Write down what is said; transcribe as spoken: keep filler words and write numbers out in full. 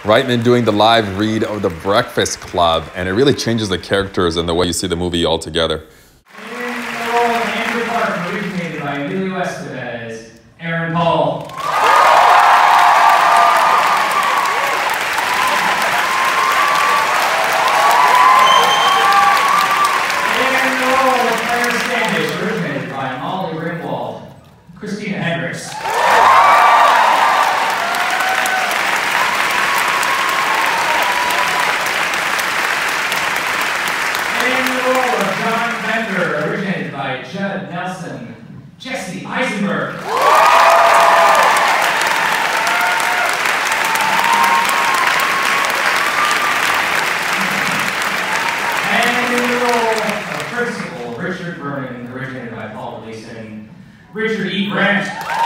Reitman doing the live read of The Breakfast Club, and it really changes the characters and the way you see the movie altogether. In the role of Andrew Clark, originated by Emilio Estevez, Aaron Paul. In the role of Claire Standish, originated by Molly Ringwald, Christina Hendricks. Originated by Judd Nelson, Jesse Eisenberg. And in the role of Principal Richard Vernon, originated by Paul Gleason, Richard E. Grant.